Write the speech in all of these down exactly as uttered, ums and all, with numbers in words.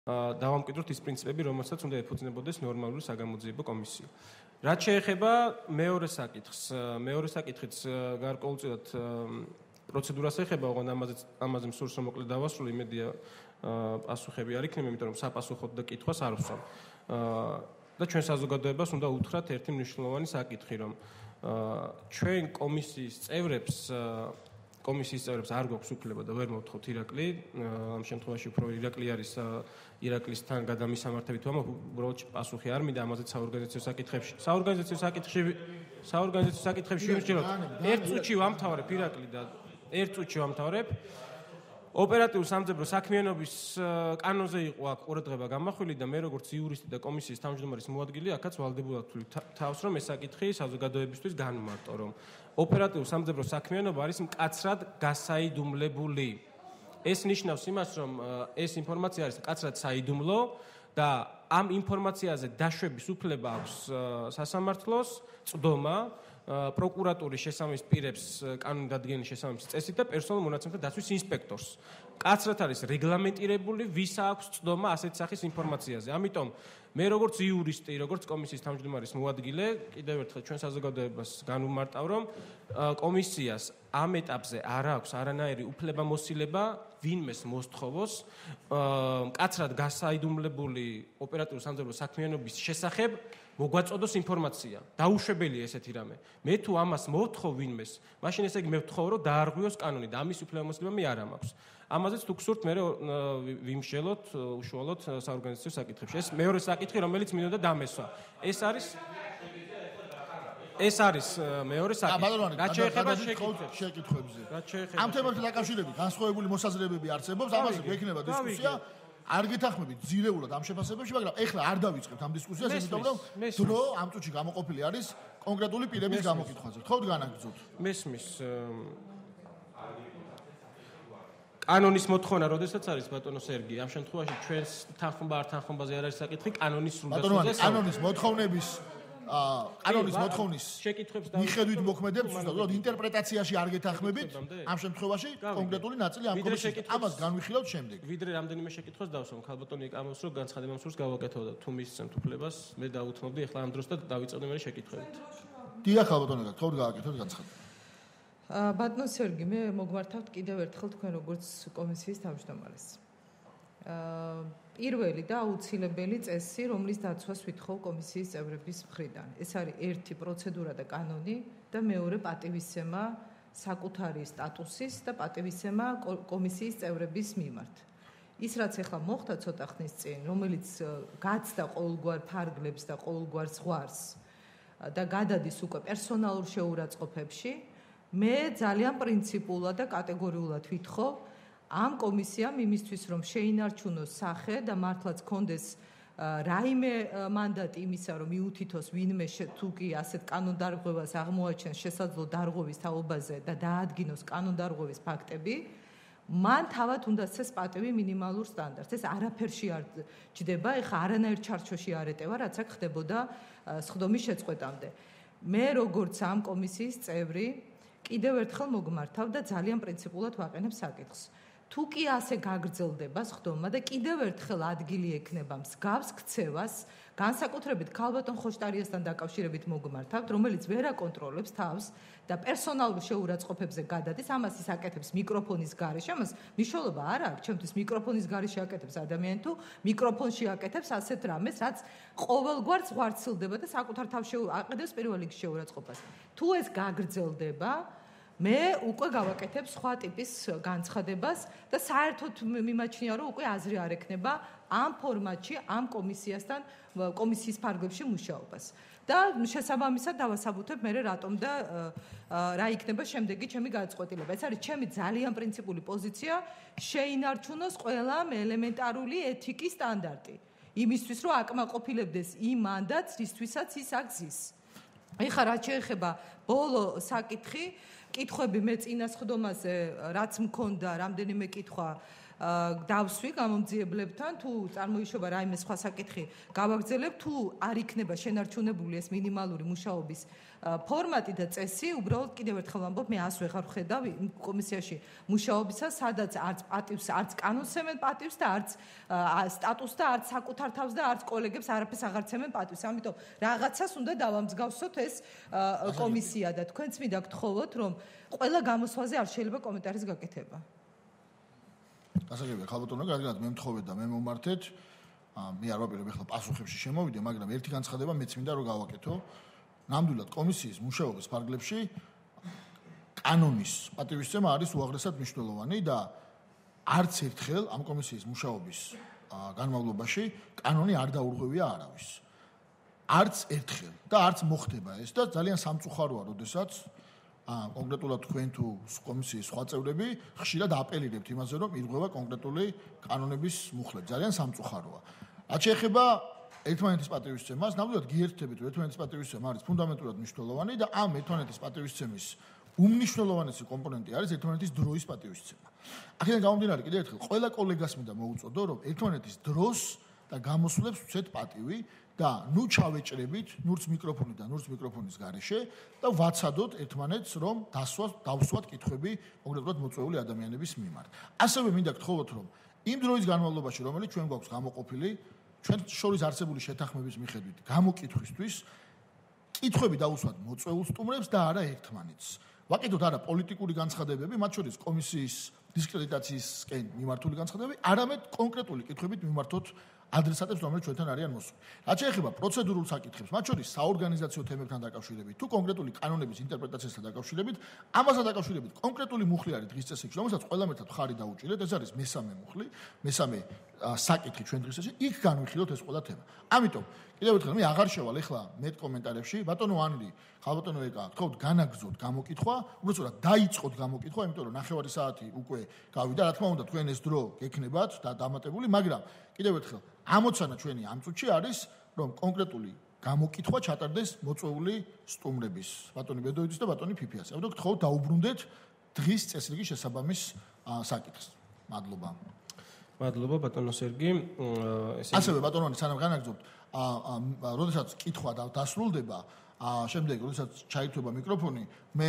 დავამკვიდროთ ის პრინციპები, რომელსაც უნდა ეფუძნებოდეს ნორმალური საგამოძიებო კომისია. რაც შეეხება მეორე საკითხს, მეორე საკითხიც გარკვეულწილად პროცედურას ეხება, ოღონდ ამაზე ამაზე მსურს რომ მოკლედ დავასრულო, იმედია პასუხები არ იქნება, იმიტომ რომ საპასუხოდ და კითხვას არ ვსვამ. და ჩვენ საზოგადოებას უნდა უთხრათ ერთი მნიშვნელოვანი საკითხი, რომ ჩვენ კომისიის წევრებს კომისიის წევრებს არ გვაქვს უფლება და ვერ მოვთხოვთ ირაკლი, ამ შემთხვევაში უფრო ირაკლი არის ირაკლისთან გადამისამართებით, მაგრამ უბრალოდ პასუხი არ მინდა ამაზე საორგანიზაციო საკითხებში. საორგანიზაციო საკითხებში საორგანიზაციო საკითხებში ვიმსჯელოთ. ერთ წუთში ვამთავრებ ირაკლი და ერთ წუთში ვამთავრებ. ოპერატიულ სამძებრო საქმიანობის კანონზე იყო აქ ყურადღება გამახვილი და მე როგორც იურისტი და კომისიის თავმჯდომარის მოადგილე აქაც ვალდებულად ვთვლი თავს, რომ ეს საკითხი საზოგადოებისთვის განვმარტო, რომ ოპერატიულ სამძებრო საქმიანობა არის მკაცრად გასაიდუმლებული. ეს ნიშნავს იმას, რომ ეს ინფორმაცია არის მკაცრად საიდუმლო და ამ ინფორმაციაზე დაშვების უფლება აქვს სასამართლოს, წვდომა, პროკურატურის შესაბამის პირებს კანონდადგენის შესაბამის წესით და პერსონალურ მონაცემთა დაცვის ინსპექტორს. მკაცრად არის რეგლამენტირებული, ვის აქვს წვდომა ასეთ სახის ინფორმაციაზე. ამიტომ მე როგორც იურისტი, როგორც კომისიის თავმჯდომარის მოადგილე, კიდევ ერთხელ ჩვენ საზოგადოებას განვმარტავ, რომ კომისიას ამ ეტაპზე არ აქვს არანაირი უფლებამოსილება ვინმეს მოსთხოვოს მკაცრად გასაიდუმლებული ოპერატიული სამძებრო საქმიანობის შესახებ მოგვაწოდოს ინფორმაცია. დაუშვებელია ესეთი რამე. მე თუ ამას მოვთხოვ ვინმეს, მაშინ ესე იგი მე ვთხოვ, რომ დაარღვიოს კანონი და ამის უფლებამოსილება მე არ მაქვს. ამაზეც თუ გსურთ მე ვიმშელოთ უშუალოდ საორგანიზაციო საკითხებში. ეს მეორე საკითხი, რომელიც მინდოდა დამესვა. ეს არის ეს არის მეორე საკითხი. რაც შეეხება შეკითხვებზე. ამ თემასთან დაკავშირებით განსხვავებული მოსაზრებები არსებობს, ამაზე გვექნება დისკუსია. არ გეთანხმებით ძირეულად ამ შეფასებებში, მაგრამ ეხლა არ დავიწყებთ ამ დისკუსიას, იმიტომ რომ დრო ამ წუთში გამოყოფილი არის კონკრეტული პირების გამოკითხვაზე. თქო განაგრძოთ. მესმის კანონის მოთხოვნა, როდესაც არის ბატონო სერგი, ამ შემთხვევაში ჩვენს თანხმობა არ თანხმობაზე არ არის საკითხი, კანონის სრულდასრულზე. კანონის მოთხოვნების კანონის მოთხოვნის შეკითხვებს მიხედვით მოქმედებს, უბრალოდ ინტერპრეტაციაში არ გეთანხმებით, ამ შემთხვევაში კონკრეტული ნაწილი ამ კომისიის ამას განვიხილავთ შემდეგ. ვიდრე რამდენიმე შეკითხვას დავსვამ, ხალბატონი ეკამოს, რომ განცხადება მსურს გავაკეთო და თუ მისცემთ უფლებას, მე დაუთმობდი ახლა ამ დროს და დავიწოდე მე შეკითხვებით. დიახ, ხალბატონი, თქო გააკეთოთ განცხადება. ბატონო სერგი, მე მოგმართავთ კიდევ ერთხელ თქვენ როგორც კომისიის თავმჯდომარეს. პირველი და აუცილებელი წესი, რომლის დაცვას ვითხოვ კომისიის წევრების მხრიდან. ეს არის ერთი პროცედურა და კანონი და მეორე პატივისცემა საკუთარი სტატუსის და პატივისცემა კომისიის წევრების მიმართ. ის რაც ახლა მოხდა ცოტა ხნის წინ, რომელიც გაცდა ყოველგვარ ფარგლებს და ყოველგვარ ზღვარს და გადადის უკვე პერსონალურ შეურაცხყოფებში, მე ძალიან პრინციპულად და კატეგორიულად ვითხოვ ამ კომისიამ იმისთვის რომ შეინარჩუნოს სახე და მართლაც კონდეს რაიმე მანდატი იმისა რომ მიუთითოს ვინმე თუ კი ასეთ კანონდარღვევას აღმოაჩენს შესაძლო დარღვევის თაობაზე და დაადგინოს კანონდარღვევის ფაქტები, მან თავად უნდა წეს პატივი მინიმალურ სტანდარტს. ეს არაფერში არ ჯდება, ეხა არანაირ ჩარჩოში არ ეტევა, რაც აქ ხდებოდა სხდომის შეწყვეტამდე. მე როგორც ამ კომისიის წევრი კიდევ ერთხელ მოგმართავ და ძალიან პრინციპულად ვაყენებ საკითხს. თუ კი ასე გაგრძელდება სხდომა და კიდევ ერთხელ ადგილი ექნება მსგავს ქცევას, განსაკუთრებით ქალბატონ ხოშტარიასთან დაკავშირებით მოგმართავთ, რომელიც ვერ აკონტროლებს თავს და პერსონალურ შეურაცხყოფებზე გადადის, ამას ის აკეთებს მიკროფონის გარეშე, ამას მნიშვნელობა არ აქვს, ჩემთვის მიკროფონის გარეშე აკეთებს ადამიანი თუ მიკროფონში აკეთებს ასეთ რამეს, რაც ყოველგვარ ზღვარცილდება და საკუთარ თავს აყენებს პირველ რიგში შეურაცხყოფას. თუ ეს გაგრძელდება, მე უკვე გავაკეთებ სხვა ტიპის განცხადებას და საერთოდ მიმაჩნია რომ უკვე აზრი არ ექნება ამ ფორმატში ამ კომისიასთან კომისიის ფარგლებში მუშაობას და შესაბამისად დავასაბუთებ მე რატომ და რა იქნება შემდეგი ჩემი გადაწყვეტილება. ეს არის ჩემი ძალიან პრინციპული პოზიცია შეინარჩუნოს ყველა ელემენტარული ეთიკის სტანდარტი იმისთვის რომ აკმაყოფილებდეს იმ მანდატს რისთვისაც ის აგზის. ეხლა რაც შეეხება ბოლო საკითხი კითხვები მე წინა სხდომაზე რაც მქონდა რამდენიმე კითხვა დავსვი გამომძიებლებთან თუ წარმოიშობა რაიმე სხვა საკითხი გავაგრძელებ თუ არ იქნება შენარჩუნებული ეს მინიმალური მუშაობის ფორმატი და წესი, უბრალოდ კიდევ ერთხელ ვამბობ, მე ას ვეღარ ვხედავ კომისიაში მუშაობისა, სადაც არც პატივს, არც კანონს ემენ პატივს და არც სტატუსს და არც საკუთარ თავს და არც კოლეგებს არაფერს აღარ ემენ პატივს. ამიტომ რაღაცას უნდა დავამსგავსოთ ეს კომისია და თქვენც მინდა გთხოვოთ, რომ ყველა გამოსვლაზე არ შეიძლება კომენტარის გაკეთება. გასაგებია, ხალბატონო, რადგანაც მე მთხოვეთ და მე მომართეთ, მე არ ვაპირებ ახლა პასუხებში შემოვიდე, მაგრამ ერთი განცხადება მეც მინდა რომ გავაკეთო. ნამდვილად კომისიის მუშაობის ფარგლებში კანონის პატივისცემა არის უაღრესად მნიშვნელოვანი და არც ერთხელ ამ კომისიის მუშაობის განმავლობაში კანონი არ დაურღვევია არავის. არც ერთხელ და არც მოხდება ეს და ძალიან სამწუხაროა, როდესაც კონკრეტულად თქვენ თუ კომისიის სხვა წევრები ხშირად აპელირებთ იმაზე, რომ ირღვევა კონკრეტული კანონების მუხლები. ძალიან სამწუხაროა. რაც შეეხება ერთმანეთის პატივისცემას, ნამდვილად გიერთებით, რომ ერთმანეთის პატივისცემა არის ფუნდამენტურად მნიშვნელოვანი და ამ ერთმანეთის პატივისცემის უმნიშვნელოვანესი კომპონენტი არის ერთმანეთის დროის პატივისცემა. აქედან გამომდინარე, კიდევ ერთხელ, ყველა კოლეგას მინდა მოუწოდო, რომ ერთმანეთის დროს და გამოსვლებს ვცეთ პატივი და ნუ ჩავეჭრებით, ნურც მიკროფონი და ნურც მიკროფონის გარეშე და ვაცადოთ ერთმანეთს, რომ დასვათ, დავსვათ კითხვები კონკრეტულად მოწვეული ადამიანების მიმართ. ასევე მინდა გთხოვოთ, რომ იმ დროის განმავლობაში, რომელიც ჩვენ გვაქვს გამოყოფილი, ჩვენ შორის არსებული შეთანხმების მიხედვით გამოკითხვისთვის კითხვები დაუსვათ მოწვეულ სტუმრებს და არა ერთმანეთს. ვაკეთოთ არა პოლიტიკური განცხადებები, მათ შორის კომისიის დისკრედიტაციისკენ მიმართული განცხადებები, არამედ კონკრეტული კითხვებით მიმართოთ ადრესატებს, რომელიც ჩვენთან არიან მოსული. რაც შეეხება პროცედურულ საკითხებს, მათ შორის საორგანიზაციო თემებთან დაკავშირებით, თუ კონკრეტული კანონების ინტერპრეტაციასთან დაკავშირებით, ამასთან დაკავშირებით კონკრეტული მუხლი არის დღის წესრიგში, რომელსაც ყველამ ერთად ხარი დაუჭირეთ, ეს არის მესამე მუხლი, მესამე საკითხი ჩვენ დღის წესრიგში, იქ განვიხილოთ ეს ყველა თემა. ამიტომ კიდევ ერთხელ მე აღარ შევალ ეხლა მეტ კომენტარებში, ბატონო ანრი, ხალბატონო ეკა, თქოთ განაგზოთ გამოკითხვა, უბრალოდ დაიწყოთ გამოკითხვა, იმიტომ რომ ნახევარი საათი უკვე გავიდა, რა თქმა უნდა, თქვენ ეს დრო გექნებათ და დამატებული, მაგრამ კიდევ ერთხელ ამოცანა ჩვენი ამ წუთში არის, რომ კონკრეტული გამოკითხვა ჩატარდეს მოწვეული სტუმრების, ბატონი ბედოიძის და ბატონი ფიფიას. ამიტომ გთხოვთ დაუბრუნდეთ დღის წესრიგის შესაბამის საკითხს. მადლობა. მადლობა ბატონო სერგი. ასევე ბატონო, სანამ განაგზობთ, როდესაც კითხვა დასრულდება, შემდეგ როდესაც ჩაირთვება მიკროფონი, მე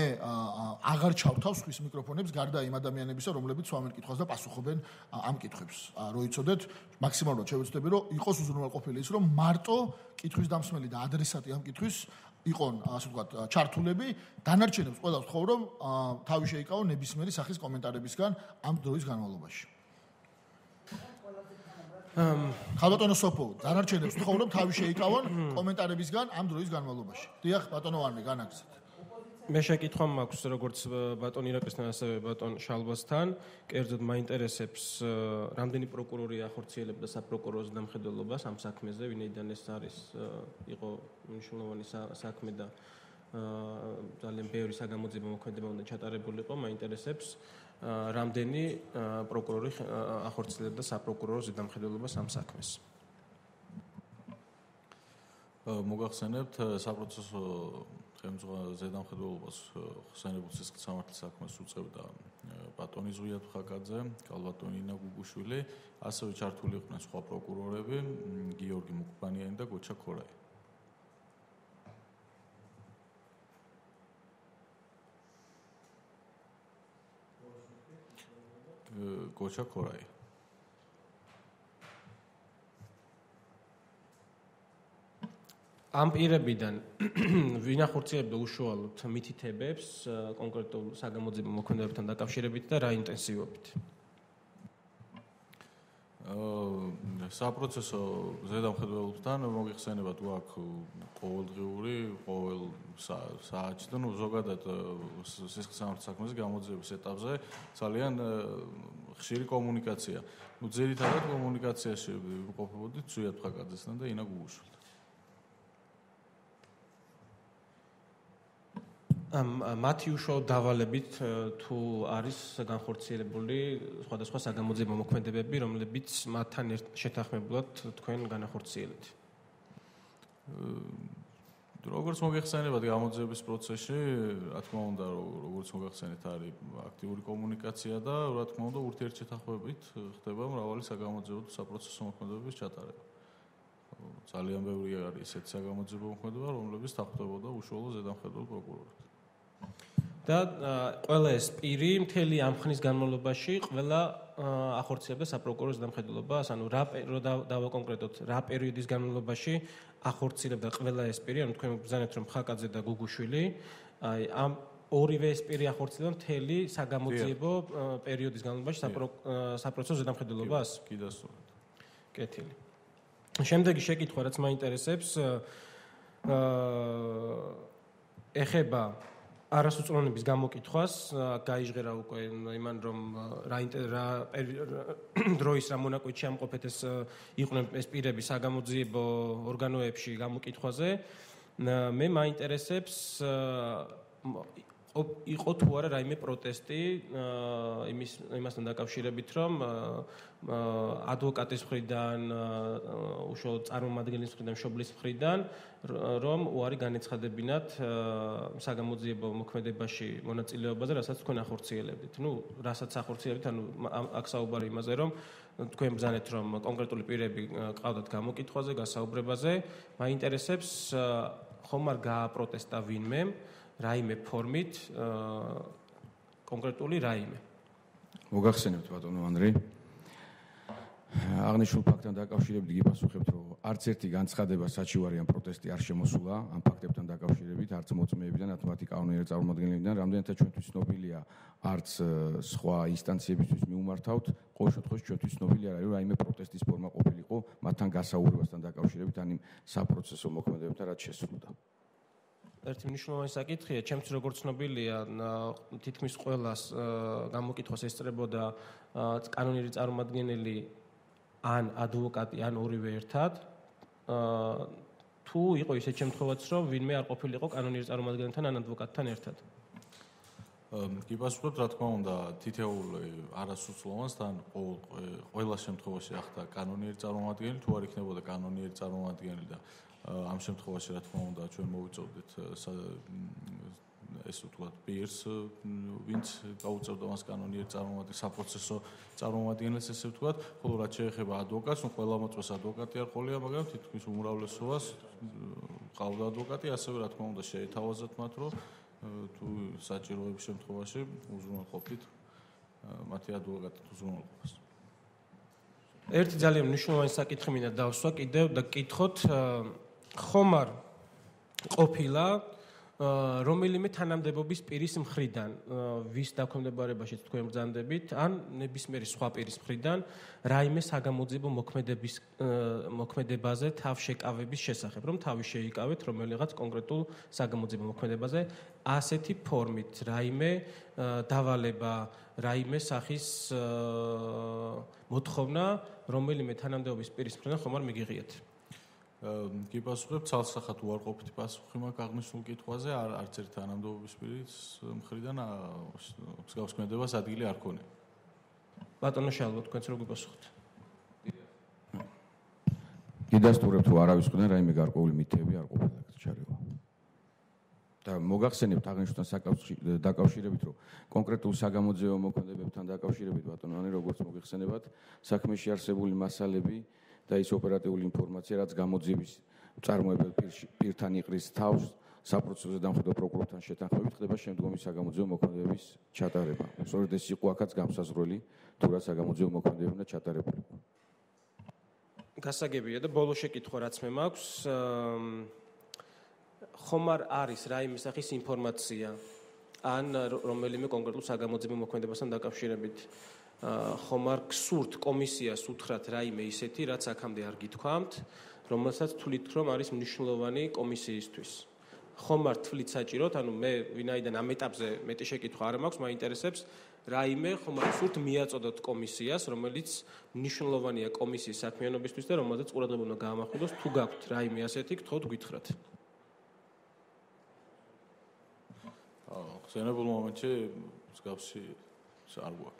აღარ ჩავთავ სხვის მიკროფონებს გარდა იმ ადამიანებისა, რომლებიც სვამენ კითხვას და პასუხობენ ამ კითხვებს. რო იცოდეთ, მაქსიმალურად შევეცდები, რომ იყოს უზრუნველყოფილი ის, რომ მარტო კითხვის დამსმელი და ადრესატი ამ კითხვის იყონ, ასე ვთქვათ, ჩართულები, დანარჩენებს ყველას ვთხოვ, რომ თავი შეიკავონ ნებისმიერი სახის კომენტარებისგან ამ დროის განმავლობაში. ხალბატონო სოფო, დანარჩენებს ვთხოვ, რომ თავი შეიკავონ კომენტარებისგან ამ დროის განმავლობაში. დიახ, ბატონო ვარმე, განაგზეთ. მე შეკითხვა მაქვს, როგორც ბატონ ირაკლისთან, ასევე ბატონ შალვასთან, კერძოდ მაინტერესებს, რამდენი პროკურორი ახორციელებდა საპროკურორო დამხედველობას ამ საქმეზე, ვინაიდან ეს არის იყო მნიშვნელოვანი საქმე და ძალიან ბევრი საგამოძიებო მოქმედება უნდა ჩატარებულიყო, მაინტერესებს რამდენი პროკურორი ახორციელებდა საპროკურორო ზედამხედველობას ამ საქმეს. მოგახსენებთ საპროცესო ხელმძღვანელ ზედამხედველობას ხსენებულ სისხლის სამართლის საქმეს უწევდა ბატონი ზღია თხაკაძე, კალბატონი ინა გუგუშვილი, ასევე ჩართული იყვნენ სხვა პროკურორები, გიორგი მუკბანიანი და გოჩა ქორაი. გოჩა ქორაი. ამ პირებიდან ვინ ახორციელებდა უშუალოდ მითითებებს კონკრეტულ საგამოძიებო მოქმედებებთან დაკავშირებით და რა ინტენსივობით? საპროცესო ზედამხედველობთან მოგიხსენებათ გვაქვს ყოველდღიური, ყოველ საათში და ნუ ზოგადად სისხლის სამართლის საქმეზე გამოძიების ეტაპზე ძალიან ხშირი კომუნიკაცია. ნუ ძირითადად კომუნიკაციაში ვიმყოფებოდით ზვია თხაკაძესთან და ინა გუგუშვილთან. მათი უშუალო დავალებით თუ არის განხორციელებული სხვადასხვა საგამოძიებო მოქმედებები, რომლებიც მათთან შეთანხმებულად თქვენ განახორციელეთ? როგორც მოგეხსენებათ გამოძიების პროცესში, რა თქმა უნდა, როგორც მოგეხსენეთ, არის აქტიური კომუნიკაცია და რა თქმა უნდა, ურთიერთშეთანხმებით ხდება მრავალი საგამოძიებო საპროცესო მოქმედებების ჩატარება. ძალიან ბევრი არის ესეთი საგამოძიებო მოქმედება, რომლებიც თანხმდებოდა უშუალო ზედამხედველ პროკურორად. და ყველა ეს პირი მთელი ამ ხნის განმავლობაში ყველა ახორციელებდა საპროკურორო ზედამხედველობას, ანუ რა დავაკონკრეტოთ, რა პერიოდის განმავლობაში ახორციელებდა ყველა ეს პირი, ანუ თქვენ ბრძანეთ რომ ხაკაძე და გუგუშვილი, აი ამ ორივე ეს პირი ახორციელებდა მთელი საგამოძიებო პერიოდის განმავლობაში საპროცესო ზედამხედველობას? კი დასწორეთ. კეთილი. შემდეგი შეკითხვა რაც მაინტერესებს, ეხება არასრულწლოვნების გამოკითხვას, გაიჟღერა უკვე იმან რომ რა რა დროის რა მონაკვეთში ამყოფეთ ეს იყვნენ ეს პირები საგამოძიებო ორგანოებში გამოკითხვაზე. მე მაინტერესებს იყო თუ არა რაიმე პროტესტი იმის იმასთან დაკავშირებით რომ ადვოკატის მხრიდან, უშუალოდ წარმომადგენლის მხრიდან, მშობლის მხრიდან რომ უარი განეცხადებინათ საგამოძიებო მოქმედებაში მონაწილეობაზე, რასაც თქვენ ახორციელებდით. ნუ, რასაც ახორციელებდით, ანუ აქ საუბარი იმაზე, რომ თქვენ ბრძანეთ, რომ კონკრეტული პირები ყავდათ გამოკითხვაზე, გასაუბრებაზე, მაინტერესებს ხომ არ გააპროტესტა ვინმე რაიმე ფორმით კონკრეტული რაიმე. მოგახსენებთ ბატონო ანდრე. აღნიშნულ ფაქტთან დაკავშირებით გიპასუხებთ, რომ არც ერთი განცხადება საჩივარი ან პროტესტი არ შემოსულა ამ ფაქტებთან დაკავშირებით, არც მოწმეებიდან, არც მათი კანონიერი წარმომადგენლებიდან, რამდენადაც ჩვენთვის ცნობილია, არც სხვა ინსტანციებისთვის მიუმართავთ, ყოველ შემთხვევაში ჩვენთვის ცნობილი არ არის, რომ რაიმე პროტესტის ფორმა ყოფილიყო მათთან გასაუბრებასთან დაკავშირებით, ან იმ საპროცესო მოქმედებებთან, რაც შესრულდა. ერთი მნიშვნელოვანი საკითხია, ჩემთვის როგორც ცნობილია, თითქმის ყველას გამოკითხვას ესწრებოდა კანონიერი წარმომადგენელი ან ადვოკატი, ან ორივე ერთად. თუ იყო ისეთ შემთხვევაც, რომ ვინმე არ ყოფილიყო კანონიერი წარმომადგენელთან ან ადვოკატთან ერთად. გიპასუხებთ, რა თქმა უნდა, თითოეული არასრულწლოვანსთან ყველა შემთხვევაში ახდა კანონიერი წარმომადგენელი, თუ არ იქნებოდა კანონიერი წარმომადგენელი და ამ შემთხვევაში რა თქმა უნდა ჩვენ მოვიწოდეთ ეს ვთქვათ პირს ვინც გაუწევდა მას კანონიერ წარმომადგენელს საპროცესო წარმომადგენელს ესე ვთქვათ, ხოლო რაც შეეხება ადვოკატს, ნუ ყველა მოწმეს ადვოკატი არ ყოლია, მაგრამ თითქმის უმრავლესობას ყავდა ადვოკატი, ასევე რა თქმა უნდა შეეთავაზათ მათ, რომ თუ საჭიროების შემთხვევაში უზრუნველყოფით მათი ადვოკატით უზრუნველყოფას. ერთი ძალიან მნიშვნელოვანი საკითხი მინდა დავსვა კიდევ და გკითხოთ ხომ არ ყოფილა რომელიმე თანამდებობის პირის მხრიდან, ვის დაქვემდებარებაშიც თქვენ ბრძანდებით, ან ნებისმიერი სხვა პირის მხრიდან რაიმე საგამოძიებო მოქმედების მოქმედებაზე თავშეკავების შესახებ, რომ თავი შეიკავეთ რომელიღაც კონკრეტულ საგამოძიებო მოქმედებაზე ასეთი ფორმით რაიმე დავალება, რაიმე სახის მოთხოვნა რომელიმე თანამდებობის პირის მხრიდან ხომ არ მიგიღიათ? გიპასუხებთ ცალსახად უარყოფითი პასუხი მაქვს აღნიშნულ კითხვაზე, არც ერთ თანამდებობის პირის მხრიდან მსგავს ქმედებას ადგილი არ ქონია. ბატონო შალვა, თქვენც როგორ გიპასუხოთ? გიდასტურებთ, რომ არავის მხრიდან რაიმე გარკვეული მითები არ ყოფილა ჩარევა. და მოგახსენებთ აღნიშნულთან დაკავშირებით, რომ კონკრეტულ საგამოძიებო მოქმედებებთან დაკავშირებით ბატონო ანი, როგორც მოგეხსენებათ, საქმეში არსებული მასალები და ის ოპერატიული ინფორმაცია, რაც გამოძიების მწარმოებელ პირთან იყრის თავს, საპროცესო ზედამხედველ პროკურორთან შეთანხმებით ხდება შემდგომი საგამოძიებო მოქმედებების ჩატარება. სწორედ ეს იყო აქაც გამსაზღვრელი, თუ რა საგამოძიებო მოქმედებები უნდა ჩატარებულიყო. გასაგებია და ბოლო შეკითხვა რაც მე მაქვს, ხომ არ არის რაიმე სახის ინფორმაცია ან რომელიმე კონკრეტულ საგამოძიებო მოქმედებასთან დაკავშირებით ხომ არ გსურთ კომისიას უთხრათ რაიმე ისეთი, რაც აქამდე არ გითქვამთ, რომელსაც თვლით, რომ არის მნიშვნელოვანი კომისიისთვის. ხომ არ თვლით საჭიროთ, ანუ მე ვინაიდან ამ ეტაპზე მეტი შეკითხვა არ მაქვს, მაინტერესებს რაიმე ხომ არ გსურთ მიაწოდოთ კომისიას, რომელიც მნიშვნელოვანია კომისიის საქმიანობისთვის და რომელზეც ყურადღება უნდა გაამახვილოს, თუ გაქვთ რაიმე ასეთი, გთხოვთ გითხრათ. ხსენებულ მომენტში მსგავსი არ გვაქვს.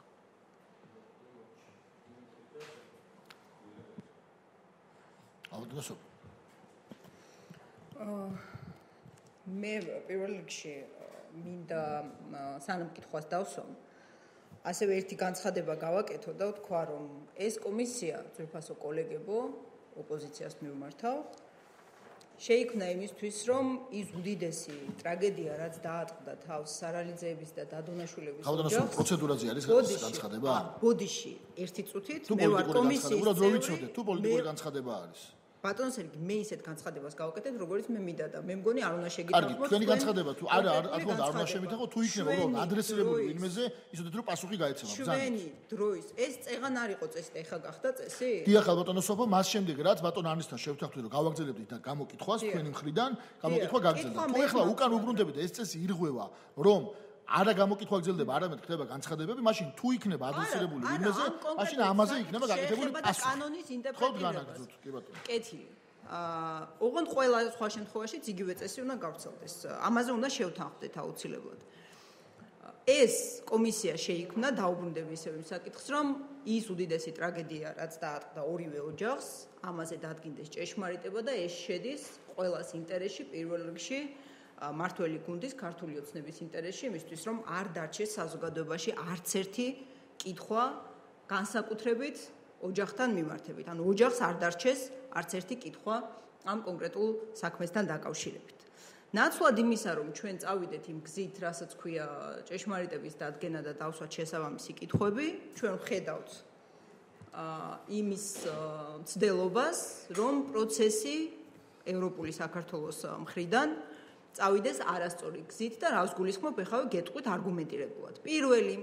მე პირველ რიგში მინდა სანამ კითხვას დავსვამ ასევე ერთი განცხადება გავაკეთო და ვთქვა რომ ეს კომისია ძვირფასო კოლეგებო ოპოზიციას მივმართავ შეიქმნა იმისთვის რომ ის უდიდესი ტრაგედია რაც დაატყდა თავს სარალიძეების და დადონაშვილების ოჯახს პროცედურაზე არის განცხადება ბოდიში ერთი წუთით მე ვარ კომისიის წევრი თუ პოლიტიკური განცხადება არის ბატონო სერგი მე ისეთ განცხადებას გავაკეთებ როგორც მე მინდა და მე მგონი არ უნდა შეგიტანო კარგი თქვენი განცხადება თუ არა არ თქონდა არ უნდა შემითახო თუ იქნება რომ ადრესირებული ვინმეზე ისოდეთ რომ პასუხი გაეცემა ჩვენი დროის ეს წეღან არ იყო წესი და ეხა გახდა წესი დიახ ბატონო სოფო მას შემდეგ რაც ბატონ არნისთან შევთანხმდით რომ გავაგზავნებდით და გამოკითხვას თქვენი მხრიდან გამოკითხვა გაგზავნა თუ ეხლა უკან უბრუნდებით ეს წესი ირღვევა რომ არა გამოკითხვა გრძელდება, არამედ ხდება განცხადებები, მაშინ თუ იქნება ადრესირებული ვინმეზე, მაშინ ამაზე იქნება გაკეთებული პასუხი. კანონის ინტერპრეტირება. კეთილი. აა, ოღონდ ყველა სხვა შემთხვევაში იგივე წესი უნდა გავრცელდეს. ამაზე უნდა შევთანხმდეთ აუცილებლად. ეს კომისია შეიქმნა დაუბრუნდები ისევ იმ საკითხს, რომ ის უდიდესი ტრაგედია, რაც დაატყდა ორივე ოჯახს, ამაზე დადგინდეს ჭეშმარიტება და ეს შედის ყველას ინტერესში პირველ რიგში მართველი გუნდის ქართული ოცნების ინტერესში იმისთვის რომ არ დარჩეს საზოგადოებაში არც ერთი კითხვა განსაკუთრებით ოჯახთან მიმართებით. ანუ ოჯახს არ დარჩეს არც ერთი კითხვა ამ კონკრეტულ საქმესთან დაკავშირებით. ნაცვლად იმისა რომ ჩვენ წავიდეთ იმ გზით, რასაც ქვია ჭეშმარიტების დადგენა და დავსვათ შესაბამისი კითხვები, ჩვენ ვხედავთ აა იმის მცდელობას, რომ პროცესი ევროპული საქართველოს მხრიდან წავიდეს არასწორი გზით და რას გულისხმობ ეხავე გეტყვით არგუმენტირებულად. პირველი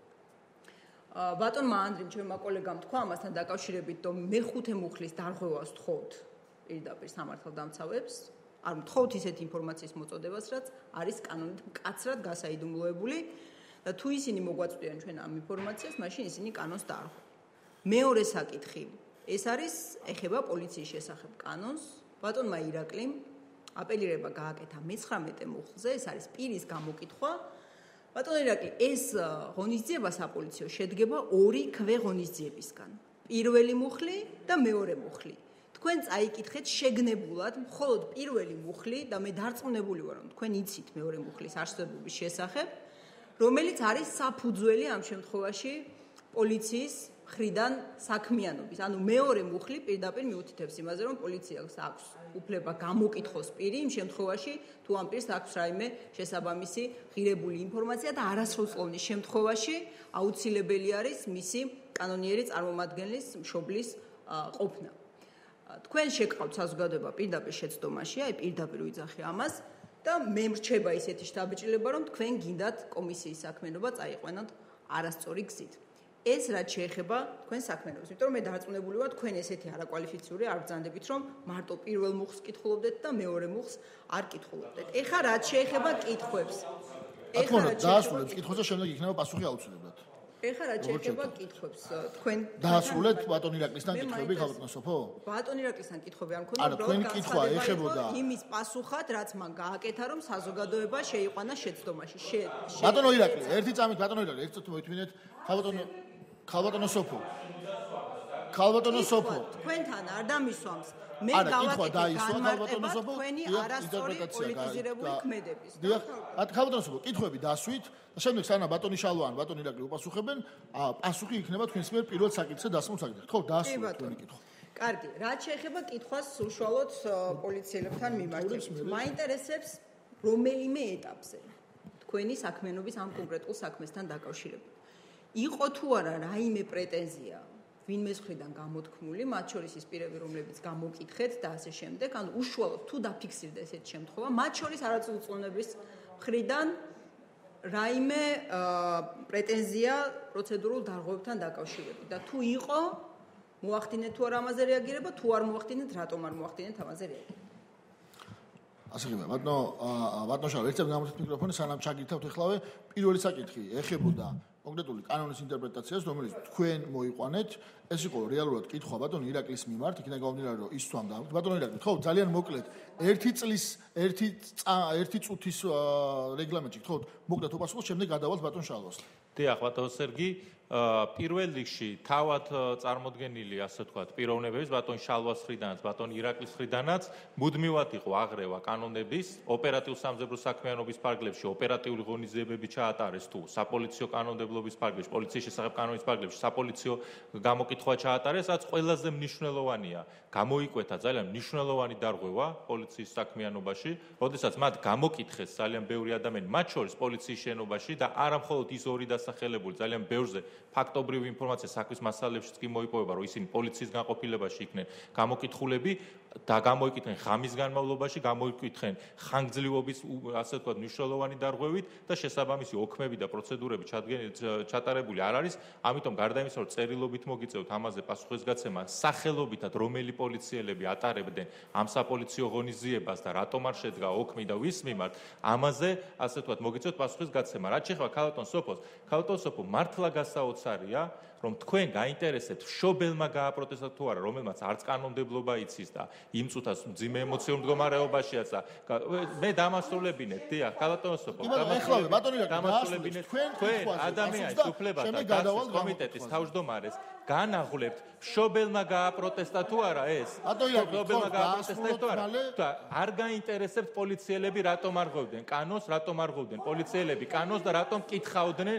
ბატონმა ანდრიმ ჩემმა კოლეგამ თქვა ამასთან დაკავშირებით, რომ მეხუთე მუხლის დარღვევას თხოვთ პირდაპირ სამართალდამცავებს, არ თხოვთ ისეთ ინფორმაციის მოწოდებას, რაც არის კანონით მკაცრად გასაიდუმლოებული და თუ ისინი მოგვაწვდიან ჩვენ ამ ინფორმაციას, მაშინ ისინი კანონს დაარღვევენ. მეორე საკითხი, ეს არის ეხება პოლიციის შესახებ კანონს. ბატონმა ირაკლიმ აპელირება გააკეთა მეცხრამეტე მუხლზე, ეს არის პირის გამოკითხვა. ბატონო ირაკლი, ეს ღონისძიება საპოლიციო შედგება ორი ქვე ღონისძიებისგან. პირველი მუხლი და მეორე მუხლი. თქვენ წაიკითხეთ შეგნებულად მხოლოდ პირველი მუხლი და მე დარწმუნებული ვარ, რომ თქვენ იცით მეორე მუხლის არსებობის შესახებ, რომელიც არის საფუძველი ამ შემთხვევაში პოლიციის მხრიდან საქმიანობის. ანუ მეორე მუხლი პირდაპირ მიუთითებს იმაზე, რომ პოლიციას აქვს უფლება გამოკითხოს პირი იმ შემთხვევაში, თუ ამ პირს აქვს რაიმე შესაბამისი ღირებული ინფორმაცია და არასრულწლოვნის შემთხვევაში აუცილებელი არის მისი კანონიერი წარმომადგენლის მშობლის ყოფნა. თქვენ შეგყავთ საზოგადოება პირდაპირ შეცდომაში, აი პირდაპირ ვიძახე ამას და მე მრჩება ისეთი შთაბეჭდილება, რომ თქვენ გინდათ კომისიის საქმიანობა წაიყვანოთ არასწორი გზით. ეს რაც შეეხება თქვენ საქმიანობას, იმიტომ რომ მე დარწმუნებული ვარ, თქვენ ესეთი არაკვალიფიციური არ ბრძანდებით, რომ მარტო პირველ მუხლს კითხულობდეთ და მეორე მუხლს არ კითხულობდეთ. ეხლა რაც შეეხება კითხვებს. ეხლა რაც დაასრულებს კითხვას და შემდეგ იქნება პასუხი აუცილებლად. ეხლა რაც შეეხება კითხვებს, თქვენ დაასრულეთ ბატონ ირაკლისთან კითხვები, ხალხო სოფო? ბატონ ირაკლისთან კითხვები არ მქონდა, არა, თქვენ კითხვა ეხებოდა იმის პასუხად, რაც მან გააკეთა, რომ საზოგადოება შეიყვანა შეცდომაში. ბატონო ირაკლი, ერთი წამით ბატონო ირაკლი, ერთ წუთი მოითმინეთ, ხალბატონო ხალბატონო სოფო. ხალბატონო სოფო. თქვენთან არ დამისვამს. მე გავაკეთე განმარტება თქვენი არასწორი პოლიტიზირებული ქმედების. დიახ, ხალბატონო სოფო, კითხვები დასვით და შემდეგ სანამ ბატონი შალვა ან ბატონი ირაკლი უპასუხებენ, პასუხი იქნება თქვენს მიერ პირველ საკითხზე დასმულ საკითხზე. ხო, დაასრულეთ თქვენი კითხვა. კარგი, რაც შეეხება კითხვას უშუალოდ პოლიციელებთან მიმართებით. მაინტერესებს რომელიმე ეტაპზე თქვენი საქმიანობის ამ კონკრეტულ საქმესთან დაკავშირებით. იყო თუ არა რაიმე პრეტენზია ვინმეს მხრიდან გამოთქმული, მათ შორის ის პირები, რომლებიც გამოკითხეთ და ასე შემდეგ, ანუ უშუალოდ თუ დაფიქსირდა ესეთი შემთხვევა, მათ შორის არასრულწლოვნების მხრიდან რაიმე პრეტენზია პროცედურულ დარღვევებთან დაკავშირებით და თუ იყო, მოახდინეთ თუ არა ამაზე რეაგირება, თუ არ მოახდინეთ, რატომ არ მოახდინეთ ამაზე რეაგირება. ასე ხება, ბატონო, ბატონო შალვა, ერთ წამით გამოსცეთ მიკროფონი, სანამ ჩაგირთავთ ეხლავე, პირველი საკითხი ეხებოდა კონკრეტული კანონის ინტერპრეტაციას, რომელიც თქვენ მოიყვანეთ, ეს იყო რეალურად კითხვა ბატონ ირაკლის მიმართ, იქიდან გამომდინარე, რომ ის სვამდა. ბატონ ირაკლი, ხო, ძალიან მოკლედ, ერთი წლის, ერთი ერთი წუთის რეგლამენტში, ხო, მოკლედ უპასუხოთ, შემდეგ გადავალთ ბატონ შალვას. დიახ, ბატონ სერგი, პირველ რიგში თავად წარმოდგენილი, ასე ვთქვათ, პიროვნებების ბატონ შალვას ხრიდანაც, ბატონ ირაკლის ხრიდანაც მუდმივად იყო აღრევა კანონების, ოპერატიულ სამხედრო საქმიანობის ფარგლებში ოპერატიული ღონისძიებები ჩაატარეს თუ საპოლიციო კანონმდებლობის ფარგლებში, პოლიციის შესახებ კანონის ფარგლებში საპოლიციო გამოკითხვა ჩაატარეს, რაც ყველაზე მნიშვნელოვანია. გამოიკვეთა ძალიან მნიშვნელოვანი დარღვევა პოლიციის საქმიანობაში, როდესაც მათ გამოკითხეს ძალიან ბევრი ადამიანი, მათ შორის პოლიციის შენობაში და არა მხოლოდ ის ორი დასახელებული, ძალიან ბევრზე ფაქტობრივი ინფორმაცია საქმის მასალებშიც კი მოიპოვება, რომ ისინი პოლიციის განყოფილებაში იქნენ გამოკითხულები და გამოიკითხენ ღამის განმავლობაში, გამოიკითხენ ხანგრძლივობის, ასე ვთქვათ, მნიშვნელოვანი დარღვევით და შესაბამისი ოქმები და პროცედურები ჩატარებული არ არის. ამიტომ გარდა იმისა, რომ წერილობით მოგიწევთ ამაზე პასუხისგაცემა, სახელობითად რომელი პოლიციელები ატარებდნენ ამ საპოლიციო ღონისძიებას და რატომ არ შედგა ოქმი და ვის მიმართ, ამაზე, ასე ვთქვათ, მოგიწევთ პასუხისგაცემა. რაც შეეხება ქალბატონ სოფოს, ქალბატონ სოფო მართლა გასაოცარია, რომ თქვენ გაინტერესებთ მშობელმა გააპროტესტა თუ არა, რომელმაც არც კანონმდებლობა იცის და იმ წუთას მძიმე ემოციურ მდგომარეობაშიაც და მე დამასრულებინეთ, დიახ, ქალბატონ სოფო, დამასრულებინეთ თქვენ ადამიანის უფლებათა დაცვის კომიტეტის თავმჯდომარეს განაღლებთ მშობელმა გააპროტესტა თუ არა ეს? მშობელმა გააპროტესტა თუ არა? არ გაინტერესებთ პოლიციელები რატომ არ ღვევდნენ კანონს, რატომ არ ღვევდნენ პოლიციელები კანონს და რატომ კითხავდნენ?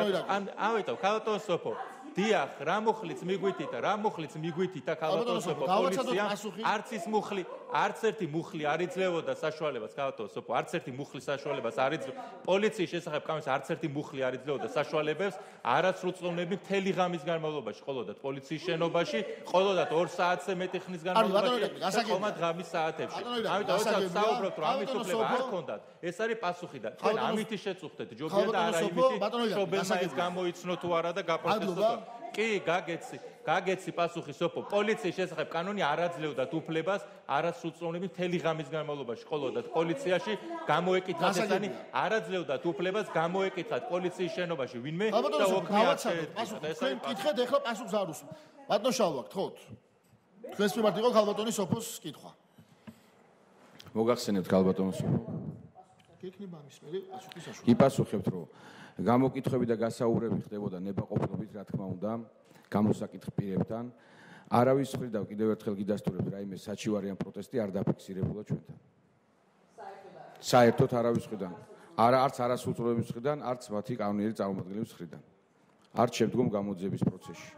ამიტომ ქალბატონ სოფო დიახ, რა მუხლიც მიგვითითა, რა მუხლიც მიგვითითა ქალბატონ სოფო პოლიციამ, არც ის მუხლი, არც ერთი მუხლი არ იძლეოდა საშუალებას ქალბატონ სოფო, არც ერთი მუხლის საშუალებას არ იძლეოდა. პოლიციის შესახებ კანონის არც ერთი მუხლი არ იძლეოდა საშუალებებს, არასრულწლოვნები მთელი ღამის განმავლობაში ყოლოდათ პოლიციის შენობაში, ყოლოდათ ორ საათზე მეტი ხნის განმავლობაში, ხომად ღამის საათებში. ამიტომ როდესაც საუბრობთ, რომ ამის უფლება არ ქონდათ, ეს არის პასუხი და თქვენ ამითი შეწუხდეთ ჯობია და არა იმითი, მშობელმა ეს გამოიცნო თუ არა და გაპროტესტო. კი, გაგეცი, გაგეცი პასუხი სოფო. პოლიციის შესახებ კანონი არ აძლევდათ უფლებას არასრულწლოვნები მთელი ღამის განმავლობაში ყოლოდათ პოლიციაში, გამოეკითხათ ესენი, არ აძლევდათ უფლებას გამოეკითხათ პოლიციის შენობაში ვინმე და ოქმი არ შეედგა. თქვენ კითხეთ, ეხლა პასუხს არ უსმენთ. ბატონ შალვა, გთხოვთ. თქვენს მიმართ იყო ქალბატონის სოფოს კითხვა. მოგახსენებთ ქალბატონ სოფო. გექნება ამის მე პასუხი საშუალო. იპასუხებთ, რომ გამოკითხვები და გასაუბრები ხდებოდა ნებაყოფლობით, რა თქმა უნდა, გამოსაკითხ პირებთან. არავის მხრიდან კიდევ ერთხელ გიდასტურებთ, რაიმე საჩივარი ან პროტესტი არ დაფიქსირებულა ჩვენთან. საერთოდ არავის მხრიდან. არა არც არასრულწლოვნების მხრიდან, არც მათი კანონიერი წარმომადგენლების მხრიდან. არც შემდგომ გამოძიების პროცესში.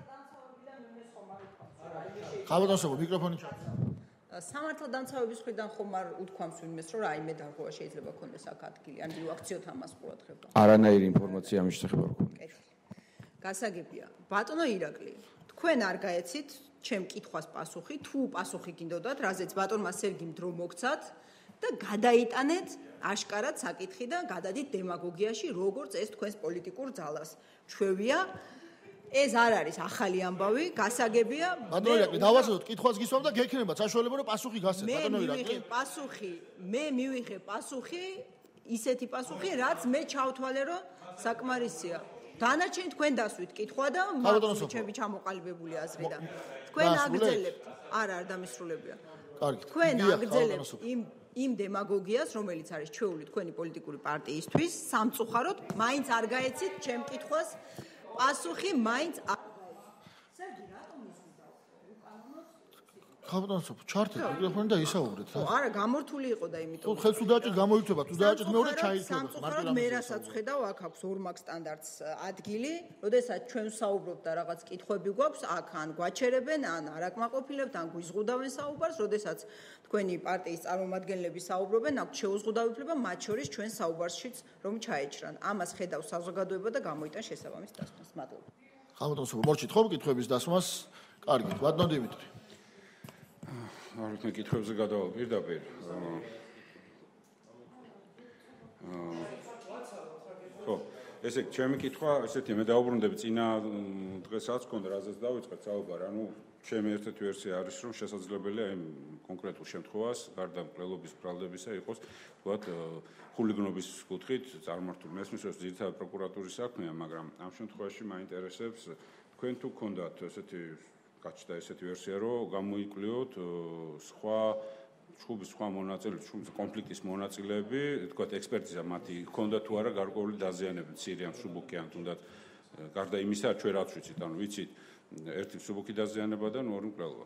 ქალბატონ სოფო, მიკროფონი ჩაწერა. სამართალდამცავების მხრიდან ხომ არ უთქვამს ვინმეს, რომ რაიმე დარღვევა შეიძლება ქონდეს აქ ადგილი, ან რეაქციოთ ამას ყურადღება. არანაირი ინფორმაცია ამის შესახებ არ გვქონია. გასაგებია. ბატონო ირაკლი, თქვენ არ გაეცით ჩემ კითხვას პასუხი, თუ პასუხი გინდოდათ, რაზეც ბატონმა სერგიმ დრო მოგცათ და გადაიტანეთ აშკარად საკითხი და გადადით დემაგოგიაში, როგორც ეს თქვენს პოლიტიკურ ძალას. ჩვევია ეს არ არის ახალი ამბავი, გასაგებია. ბატონო ირაკლი, დავასრულოთ, კითხვას გისვამ და გექნება საშუალება, რომ პასუხი გასცეთ, ბატონო ირაკლი. მე მივიღე პასუხი, მე მივიღე პასუხი, ისეთი პასუხი, რაც მე ჩავთვალე, რომ საკმარისია. დანარჩენი თქვენ დასვით კითხვა და მაგალითად ჩემი ჩამოყალიბებული აზრიდან. თქვენ აგრძელებთ. არა, არ დამისრულებია. კარგი. თქვენ აგრძელებთ იმ იმ დემაგოგიას, რომელიც არის ჩვეული თქვენი პოლიტიკური პარტიისთვის, სამწუხაროდ, მაინც არ გაეცით ჩემ კითხვას პასუხი, მაინც სერგი რატომ ისვიდა უკანონოდ ქალბატონ სოფო, ჩართეთ მიკროფონი და ისაუბრეთ. არა, გამორთული იყო და იმიტომ. თუ ხელს უდაჭერთ, გამოირთვება, თუ დააჭერთ მეორე ჩაირთვება. სამწუხაროდ მე რასაც ხედავ, აქ აქვს ორმაგ სტანდარტს ადგილი, როდესაც ჩვენ ვსაუბრობთ და რაღაც კითხვები გვაქვს, აქ ან გვაჩერებენ, ან არ აკმაყოფილებთ, ან გვიზღუდავენ საუბარს, როდესაც თქვენი პარტიის წარმომადგენლები საუბრობენ, აქ შეუზღუდავი უფლება მათ შორის ჩვენ საუბარშიც რომ ჩაეჭრან. ამას ხედავს საზოგადოება და გამოიტან შესაბამის დასკვნას. მადლობა. ქალბატონ სოფო, მორჩით ხომ კითხვების დასმას? კარგი, ბატონ დიმიტრი. არ ვიცი კითხვებზე გადავალ პირდაპირ. ხო, ესე ჩემი კითხვა ესეთი, მე დაუბრუნდები წინა დღესაც ქონდა რაზეც დავიწყეთ საუბარი, ანუ ჩემი ერთ-ერთი ვერსია არის, რომ შესაძლებელია იმ კონკრეტულ შემთხვევას, გარდა მკვლელობის ბრალდებისა, იყოს თქვათ ხულიგნობის კუთხით წარმართული. მესმის რომ ძირითადად პროკურატურის საქმეა, მაგრამ ამ შემთხვევაში მაინტერესებს თქვენ თუ გქონდათ ესეთი გაჩნდა ესეთი ვერსია, რომ გამოიკვლიოთ სხვა ჩხუბის სხვა მონაწილეები, ჩხუბის კონფლიქტის მონაწილეები, თქვათ ექსპერტიზა მათი ჰქონდა თუ არა გარკვეული დაზიანებები, მცირე ან მსუბუქი ან თუნდაც გარდა იმისა, ჩვენ რაც ვიცით, ანუ ვიცით ერთი მსუბუქი დაზიანება და ორი მკვლელობა.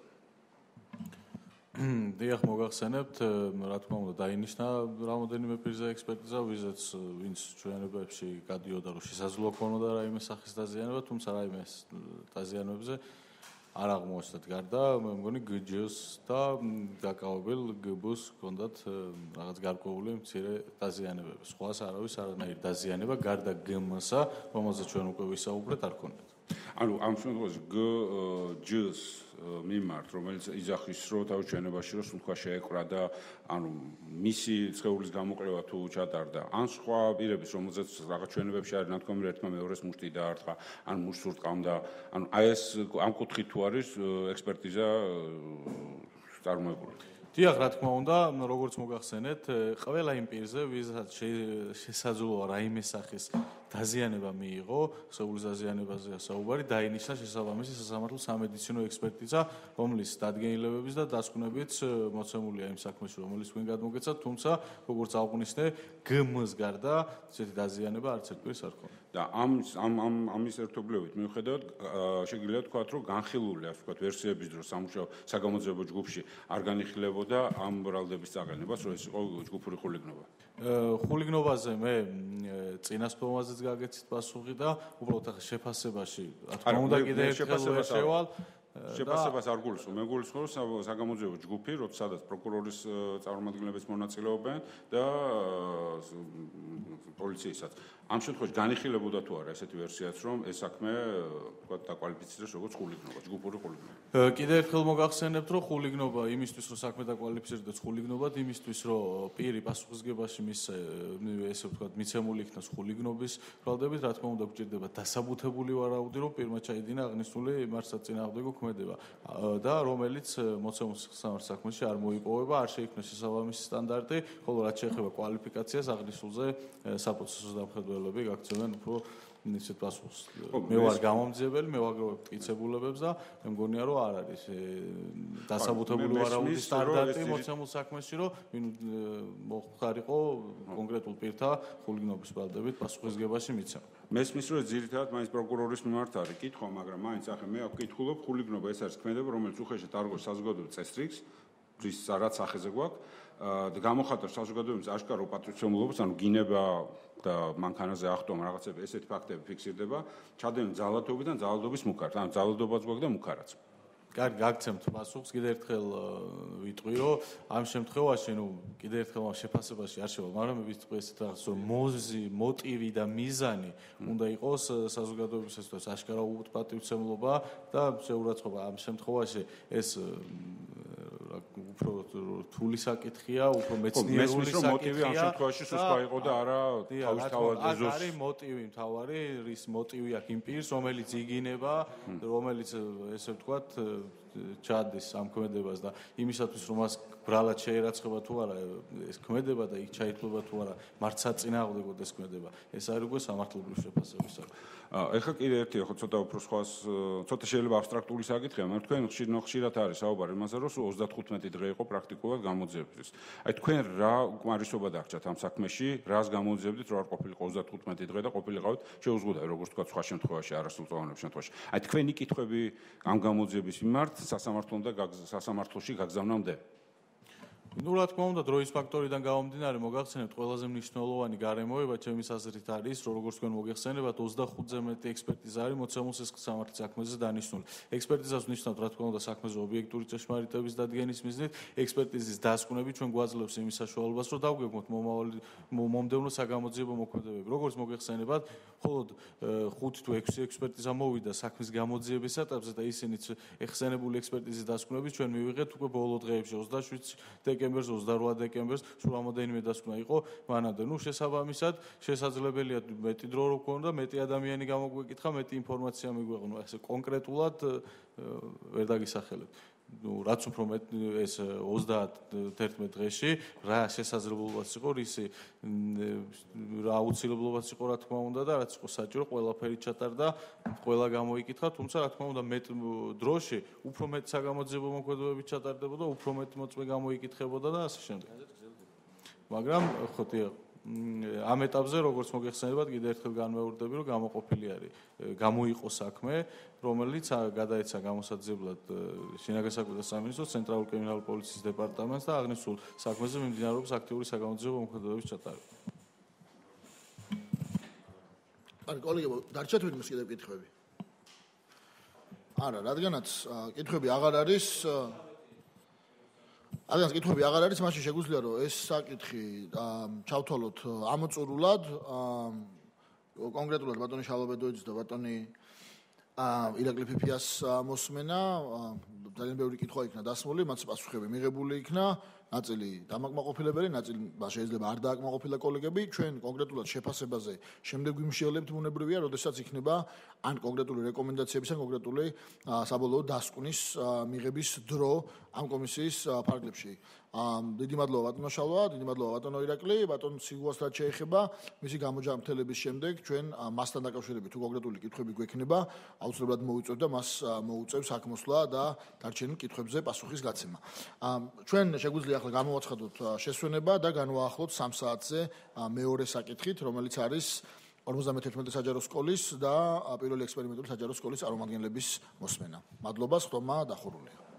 დიახ, მოგახსენებთ, რა თქმა უნდა, დაინიშნა რამოდენიმე პირზე ექსპერტიზა, ვიზაც ვინც ჩვენებებში გადიოდა, რომ შესაძლოა ქონოდა რაიმე სახის დაზიანება, თუმცა რაიმე დაზიანებებზე არ აღმოჩნდათ გარდა, მე მგონი გჯს და დაკავებელ გბ-ს ჰქონდათ რაღაც გარკვეული მცირე დაზიანებები. სხვას არავის არანაირი დაზიანება გარდა გმ-სა, რომელზეც ჩვენ უკვე ვისაუბრეთ, არ ქონდათ. ანუ ამ შემთხვევაში გჯს მიმართ, რომელიც იძახის, რომ თავის ჩვენებაში რომ სულხა შეეკრა და ანუ მისი ცხოველის გამოკლება თუ ჩატარდა, ან სხვა პირების, რომელზეც რაღაც ჩვენებებში არის ნათქვამი, ერთმა მეორეს მუშტი დაარტყა, ან მუშტს ურტყამდა, ანუ აი ეს ამ კუთხით თუ არის ექსპერტიზა წარმოებული. დიახ, რა თქმა უნდა, როგორც მოგახსენეთ, ყველა იმ პირზე, ვისაც შესაძლოა რაიმე სახის დაზიანება მიიღო, სხეულის დაზიანებაზეა საუბარი, დაინიშნა შესაბამისი სასამართლო სამედიცინო ექსპერტიზა, რომლის დადგენილებების და დასკვნებიც მოცემულია იმ საქმეში, რომელიც თქვენ გადმოგეცათ, თუმცა, როგორც აღნიშნე, გმ-ს გარდა ესეთი დაზიანება არც ერთ პირს არ ქონდა. და ამ ამ ამ ამის ერთობლივით მიუხედავად შეიძლება ვთქვათ, რომ განხილული, ასე ვთქვათ, ვერსიების დროს სამუშაო საგამოძიებო ჯგუფში არ განიხილებოდა ამ ბრალდების წაყენებას, რომ ეს იყო ჯგუფური ხულიგნობა. ხულიგნობაზე მე წინასწარმაზეც გაგეცით პასუხი და უბრალოდ ახლა შეფასებაში, რა თქმა უნდა, კიდევ ერთხელ შევალ შეფასებას არ გულისხმობ, მე გულისხმობ საგამოძიებო ჯგუფი, როცა სადაც პროკურორის წარმომადგენლებიც მონაწილეობენ და პოლიციისაც. ამ შემთხვევაში განიხილებოდა თუ არა ესეთი ვერსიაც, რომ ეს საქმე ვთქვათ დაკვალიფიცირდეს როგორც ხულიგნობა, ჯგუფური ხულიგნობა. კიდევ ერთხელ მოგახსენებთ, რომ ხულიგნობა იმისთვის, რომ საქმე დაკვალიფიცირდეს ხულიგნობად, იმისთვის, რომ პირი პასუხისგებაში მის ესე ვთქვათ მიცემული იქნას ხულიგნობის ბრალდებით, რა თქმა უნდა, გვჭირდება დასაბუთებული ვარაუდი, რომ პირმა ჩაიდინა აღნიშნული მართლსაწინააღმდეგო ქმედება და რომელიც მოცემულ სამართლის საქმეში არ მოიპოვება, არ შეიქმნა შესაბამისი სტანდარტი, ხოლო რაც შეეხება კვალიფიკაციას, აღნიშნულზე საპროცესო დამხმარებლები გაქცევენ უფრო ისეთ პასუხს. მე ვარ გამომძიებელი, მე ვაგროვებ მტკიცებულებებს და მე მგონია, რომ არ არის დასაბუთებული ვარაუდის სტანდარტი მოცემულ საქმეში, რომ ვინ მოხდარიყო კონკრეტულ პირთა ხულიგნობის ბრალდებით პასუხისგებაში მიცემა. მესმის რომ ძირითადად მაინც პროკურორის მიმართ არის კითხვა, მაგრამ მაინც ახლა მე ვკითხულობ ხულიგნობა ეს არის ქმედება, რომელიც უხეშად არ გვაქვს საზოგადოებრივ წესრიგს, რის რაც სახეზე გვაქვს და გამოხატავს საზოგადოების აშკარო პატრიოტიზმულობას, ანუ გინება და მანქანაზე ახტომა რაღაცები, ესეთი ფაქტები ფიქსირდება, ჩადენენ ძალადობიდან ძალადობის მუქართ, ანუ ძალადობაც გვაქვს და მუქარაც. კარგი, გაგცემთ პასუხს, კიდევ ერთხელ ვიტყვი, რომ ამ შემთხვევაში, ნუ კიდევ ერთხელ ამ შეფასებაში არ შევალ, მაგრამ მე ვიტყვი ესეთ რაღაცას, რომ მოზი, მოტივი და მიზანი უნდა იყოს საზოგადოების ესეთ აშკარა პატრიოტიზმულობა და შეურაცხყოფა. ამ შემთხვევაში ეს უფრო რთული საკითხია, უფრო მეცნიერული საკითხია. მოტივი ამ შემთხვევაში სუსტა იყო და არა თავისთავად ეზოს. არის მოტივი მთავარი, რის მოტივი აქვს იმ პირს, რომელიც იგინება, რომელიც ესე ვთქვათ ჩადის ამ ქმედებას და იმისათვის რომ მას ბრალად შეერაცხება თუ არა ეს ქმედება და იქ ჩაითვლება თუ არა მართლსაწინააღმდეგოდ ეს ქმედება, ეს არის უკვე სამართლებრივი შეფასების საკითხი. ეხლა კიდე ერთი ხო ცოტა უფრო სხვას ცოტა შეიძლება აბსტრაქტული საკითხია, მაგრამ თქვენ ხშირ ხშირად არის საუბარი იმაზე, რომ ოცდათხუთმეტი დღე იყო პრაქტიკულად გამოძიებისთვის. აი თქვენ რა უკმარისობა დაგჭათ ამ საქმეში, რას გამოძიებდით, რომ არ ყოფილიყო ოცდათხუთმეტი დღე და ყოფილიყავით შეუზღუდავი, როგორც თქვა სხვა შემთხვევაში, არასრულწლოვანების შემთხვევაში. აი თქვენი კითხვები ამ გამოძიების მიმართ სასამართლომ და სასამართლოში გაგზავნამდე. ნუ რა თქმა უნდა, დროის ფაქტორიდან გამომდინარე, მოგახსენებთ, ყველაზე მნიშვნელოვანი გარემოება ჩემი აზრით არის, რომ როგორც თქვენ მოგეხსენებათ, ოცდახუთზე მეტი ექსპერტიზა არის მოცემულ სამართლის საქმეზე დანიშნული. ექსპერტიზას ნიშნავთ, რა თქმა უნდა, საქმეზე ობიექტური ჭეშმარიტების დადგენის მიზნით, ექსპერტიზის დასკვნები ჩვენ გვაძლევს იმის საშუალებას, რომ დავგეგმოთ მომავალი მომდევნო საგამოძიებო მოქმედებები. როგორც მოგეხსენებათ, მხოლოდ ხუთი თუ ექვსი ექსპერტიზა მოვიდა საქმის გამოძიების ეტაპზე და ისინიც ეხსენებული ექსპერტიზის დასკვნების ჩვენ მივიღეთ უკვე ბოლო დღეებში ოცდაშვიდს დეკემბერს, ოცდარვა დეკემბერს, სულ რამოდენიმე დასკვნა იყო მანამდე. ნუ შესაბამისად, შესაძლებელია მეტი დრო რო გქონდა, მეტი ადამიანი გამოგვეკითხა, მეტი ინფორმაცია მიგვეღო, ესე კონკრეტულად ვერ დაგისახელებთ. ნუ რაც უფრო მეტი ეს ოცდაათერთმეტ დღეში რა შესაძლებლობაც იყო, რისი რა აუცილებლობაც იყო, რა თქმა უნდა და რაც იყო საჭირო, ყველაფერი ჩატარდა, ყველა გამოიკითხა, თუმცა რა თქმა უნდა მეტ დროში უფრო მეტ საგამოძიებო მოქმედებები ჩატარდებოდა, უფრო მეტ მოწმე გამოიკითხებოდა და ასე შემდეგ. მაგრამ ხო ამ ეტაპზე როგორც მოგეხსენებათ კიდევ ერთხელ განმეორდები რომ გამოყოფილი არის გამოიყო საქმე რომელიც გადაეცა გამოსაძიებლად შინაგან საქმეთა სამინისტროს ცენტრალურ კრიმინალურ პოლიციის დეპარტამენტს და აღნიშნულ საქმეზე მიმდინარეობს აქტიური საგამოძიებო მოქმედებების ჩატარება. არა კოლეგებო დარჩათ ვინმეს კიდევ კითხვები? არა, რადგანაც კითხვები აღარ არის რადგანაც კითხვები აღარ არის, მაშინ შეგვიძლია რომ ეს საკითხი ჩავთვალოთ ამოწურულად კონკრეტულად ბატონი შალობედოიძის და ბატონი ირაკლი ფიფიას მოსმენა ძალიან ბევრი კითხვა იქნა დასმული, მათ პასუხები მიღებული იქნა, ნაწილი დამაკმაყოფილებელი, ნაწილი შეიძლება არ დააკმაყოფილა კოლეგები, ჩვენ კონკრეტულად შეფასებაზე შემდეგ ვიმშელებთ ბუნებრივია, როდესაც იქნება ან კონკრეტული რეკომენდაციების, ან კონკრეტული საბოლოო დასკვნის მიღების დრო ამ კომისიის ფარგლებში. დიდი მადლობა ბატონო შალვა, დიდი მადლობა ბატონო ირაკლი, ბატონ სიგუას რაც შეეხება მისი გამოჯანმრთელების შემდეგ ჩვენ მასთან დაკავშირებით თუ კონკრეტული კითხვები გვექნება, აუცილებლად მოვიწევთ და მას მოუწევს აქ მოსვლა და დარჩენილ კითხვებზე პასუხის გაცემა. ჩვენ შეგვიძლია ახლა გამოვაცხადოთ შესვენება და განვაახლოთ სამ საათზე მეორე საკითხით, რომელიც არის ორმოცდამეთერთმეტე საჯარო სკოლის და პირველი ექსპერიმენტული საჯარო სკოლის წარმომადგენლების მოსმენა. მადლობა, ხტომა დახურულია.